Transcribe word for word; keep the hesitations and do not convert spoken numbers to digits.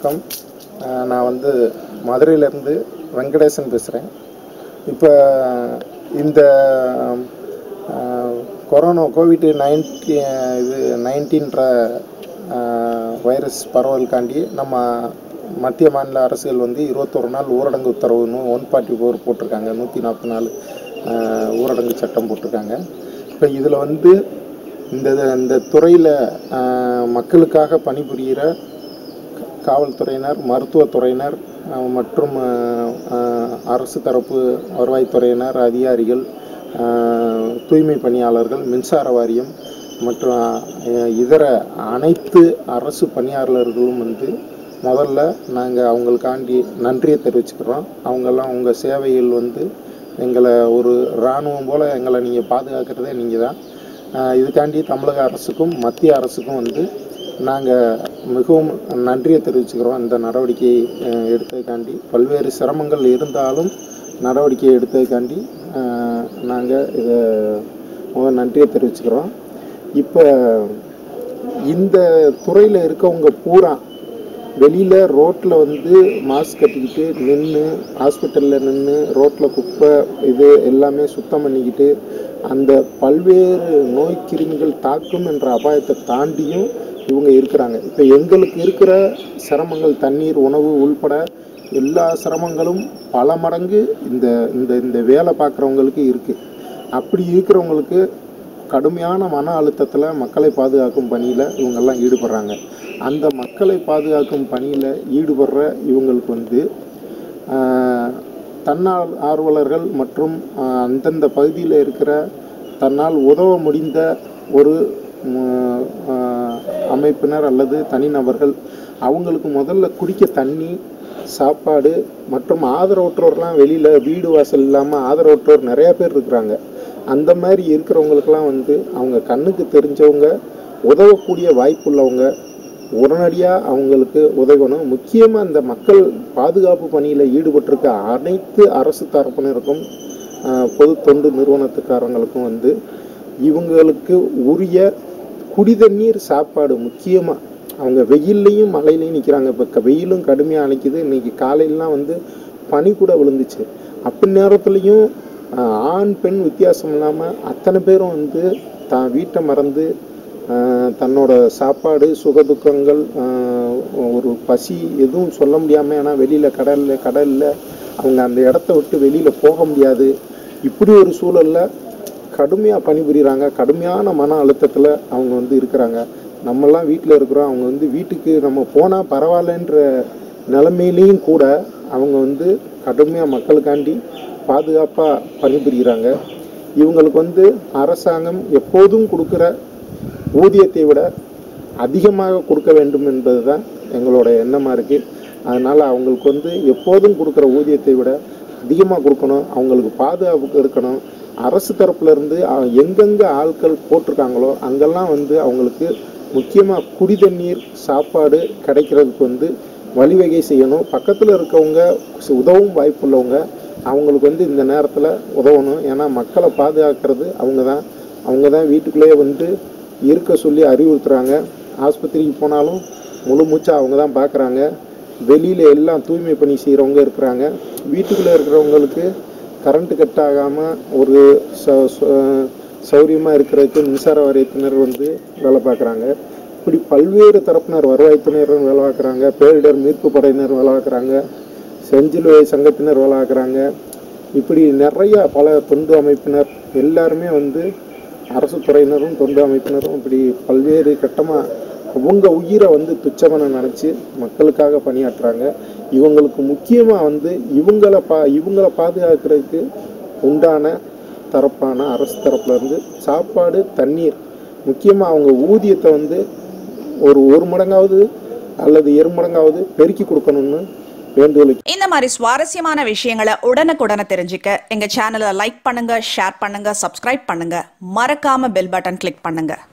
வணக்கம். நான் வந்து மதுரையிலேருந்து வெங்கடேசன் பேசுகிறேன். இப்போ இந்த கொரோனா கோவிட் நைன்டி இது நைன்டீன்ற வைரஸ் பரவலுக்காண்டி நம்ம மத்திய மாநில அரசுகள் வந்து இருபத்தொரு நாள் ஊரடங்கு உத்தரவுன்னு ஒன் ஃபார்ட்டி ஃபோர் போட்டிருக்காங்க. நூற்றி நாற்பது நாலு ஊரடங்கு சட்டம் போட்டிருக்காங்க. இப்போ இதில் வந்து இந்த இந்த துறையில் மக்களுக்காக பணிபுரிகிற காவல்துறையினர், மருத்துவத்துறையினர் மற்றும் அரசு தரப்பு வருவாய்த்துறையினர், அதிகாரிகள், தூய்மை பணியாளர்கள், மின்சார வாரியம் மற்றும் இதர அனைத்து அரசு பணியாளர்களும் வந்து முதல்ல நாங்கள் அவங்களுக்காண்டி நன்றியை தெரிவிச்சுக்கிறோம். அவங்கெல்லாம் உங்கள் சேவைகள் வந்து எங்களை ஒரு இராணுவம் போல் எங்களை நீங்கள் பாதுகாக்கிறதே நீங்கள் தான். இதுக்காண்டி தமிழக அரசுக்கும் மத்திய அரசுக்கும் வந்து நாங்கள் மிகவும் நன்றியை தெரிவிச்சுக்கிறோம். இந்த நடவடிக்கை எடுத்ததுக்காண்டி பல்வேறு சிரமங்கள் இருந்தாலும் நடவடிக்கை எடுத்ததுக்காண்டி நாங்கள் இதை நன்றியை தெரிவிச்சுக்கிறோம். இப்போ இந்த துறையில் இருக்கவங்க பூரா வெளியில் ரோட்டில் வந்து மாஸ்க் கட்டிக்கிட்டு நின்று, ஹாஸ்பிட்டலில் நின்று ரோட்டில் குப்பை இது எல்லாமே சுத்தம் பண்ணிக்கிட்டு அந்த பல்வேறு நோய் கிருமிகள் தாக்கும் என்ற அபாயத்தை தாண்டியும் இவங்க இருக்கிறாங்க. இப்போ எங்களுக்கு இருக்கிற சிரமங்கள் தண்ணீர், உணவு உள்பட எல்லா சிரமங்களும் பல மடங்கு இந்த இந்த இந்த வேலை பார்க்குறவங்களுக்கு இருக்குது. அப்படி இருக்கிறவங்களுக்கு கடுமையான மன அழுத்தத்தில் மக்களை பாதுகாக்கும் பணியில் இவங்கெல்லாம் ஈடுபடுறாங்க. அந்த மக்களை பாதுகாக்கும் பணியில் ஈடுபடுற இவங்களுக்கு வந்து தன்னார் ஆர்வலர்கள் மற்றும் அந்தந்த பகுதியில் இருக்கிற தன்னால் உதவ முடிந்த ஒரு அமைப்பினர் அல்லது தனிநபர்கள் அவங்களுக்கு முதல்ல குடிக்க தண்ணி, சாப்பாடு மற்றும் ஆதரவற்றோர்லாம் வெளியில் வீடு வாசல் இல்லாமல் ஆதரவற்றோர் நிறையா பேர் இருக்கிறாங்க. அந்த மாதிரி இருக்கிறவங்களுக்கெல்லாம் வந்து அவங்க கண்ணுக்கு தெரிஞ்சவங்க, உதவக்கூடிய வாய்ப்புள்ளவங்க உடனடியாக அவங்களுக்கு உதவணும். முக்கியமாக இந்த மக்கள் பாதுகாப்பு பணியில் ஈடுபட்டிருக்க அனைத்து அரசு தரப்பினருக்கும் பொது தொண்டு நிறுவனத்துக்காரங்களுக்கும் வந்து இவங்களுக்கு உரிய குடிதண்ணீர், சாப்பாடு முக்கியமாக அவங்க வெயில்லையும் மழையிலையும் நிற்கிறாங்க. இப்போ வெயிலும் கடுமையாக அணைக்குது. இன்றைக்கி காலையிலாம் வந்து பனி கூட விழுந்துச்சு. அப்படி நேரத்துலையும் ஆண் பெண் வித்தியாசம் இல்லாமல் அத்தனை பேரும் வந்து தான் வீட்டை மறந்து தன்னோட சாப்பாடு, சுகதுக்கங்கள், ஒரு பசி எதுவும் சொல்ல முடியாமல், ஏன்னா வெளியில் கடலில் கடலில் அவங்க அந்த இடத்த விட்டு வெளியில் போக முடியாது. இப்படி ஒரு சூழலில் கடுமையாக பணிபுரிகிறாங்க. கடுமையான மன அழுத்தத்தில் அவங்க வந்து இருக்கிறாங்க. நம்மெல்லாம் வீட்டில் இருக்கிறோம். அவங்க வந்து வீட்டுக்கு நம்ம போனால் பரவாயில்லன்ற நிலைமையிலையும் கூட அவங்க வந்து கடுமையாக மக்களுக்காண்டி பாதுகாப்பாக பணிபுரிகிறாங்க. இவங்களுக்கு வந்து அரசாங்கம் எப்போதும் கொடுக்குற ஊதியத்தை விட அதிகமாக கொடுக்க வேண்டும் என்பது தான் எங்களோட எண்ணமாக இருக்குது. அதனால் அவங்களுக்கு வந்து எப்போதும் கொடுக்குற ஊதியத்தை விட அதிகமாக கொடுக்கணும். அவங்களுக்கு பாதுகாப்புக்கு இருக்கணும். அரசு தரப்புலேருந்து எங்கெங்கே ஆட்கள் போட்டிருக்காங்களோ அங்கெல்லாம் வந்து அவங்களுக்கு முக்கியமாக குடிதண்ணீர், சாப்பாடு கிடைக்கிறதுக்கு வந்து வழிவகை செய்யணும். பக்கத்தில் இருக்கவங்க உதவும் வாய்ப்புள்ளவங்க அவங்களுக்கு வந்து இந்த நேரத்தில் உதவணும். ஏன்னா மக்களை பாதுகாக்கிறது அவங்க தான். அவங்க தான் வீட்டுக்குள்ளேயே வந்து இருக்க சொல்லி அறிவுறுத்துகிறாங்க. ஆஸ்பத்திரிக்கு போனாலும் முழு மூச்சா அவங்க தான் பார்க்குறாங்க. வெளியில் எல்லாம் தூய்மை பணி செய்கிறவங்க இருக்கிறாங்க. வீட்டுக்குள்ளே இருக்கிறவங்களுக்கு கரண்ட்டு கட் ஆகாமல் ஒரு சௌரியமாக இருக்கிறதுக்கு மின்சார வாரியத்தினர் வந்து வேலை பார்க்குறாங்க. இப்படி பல்வேறு தரப்பினர், வருவாய்த்துறையினர் வேலை பார்க்குறாங்க, பேரிடர் மீட்பு படையினர் வேலை பார்க்குறாங்க, செஞ்சிலுவை சங்கத்தினர் வேலை பார்க்குறாங்க. இப்படி நிறையா பல தொண்டு அமைப்பினர் எல்லாருமே வந்து அரசு துறையினரும் தொண்டு அமைப்பினரும் இப்படி பல்வேறு கட்டமாக அவங்க உயிரை வந்து துச்சமனை நினச்சி மக்களுக்காக பணியாற்றுறாங்க. இவங்களுக்கு முக்கியமாக வந்து இவங்களை பா இவங்களை பாதுகாக்கிறதுக்கு உண்டான தரப்பான அரசு தரப்புலேருந்து சாப்பாடு, தண்ணீர், முக்கியமாக அவங்க ஊதியத்தை வந்து ஒரு ஒரு மடங்காவது அல்லது இரு மடங்காவது பெருக்கி கொடுக்கணும்னு வேண்டுகோள். இந்த மாதிரி சுவாரஸ்யமான விஷயங்களை உடனுக்குடனே தெரிஞ்சுக்க எங்க சேனலை லைக் பண்ணுங்க, ஷேர் பண்ணுங்க, சப்ஸ்கிரைப் பண்ணுங்க, மறக்காம பெல் பட்டன் கிளிக் பண்ணுங்க.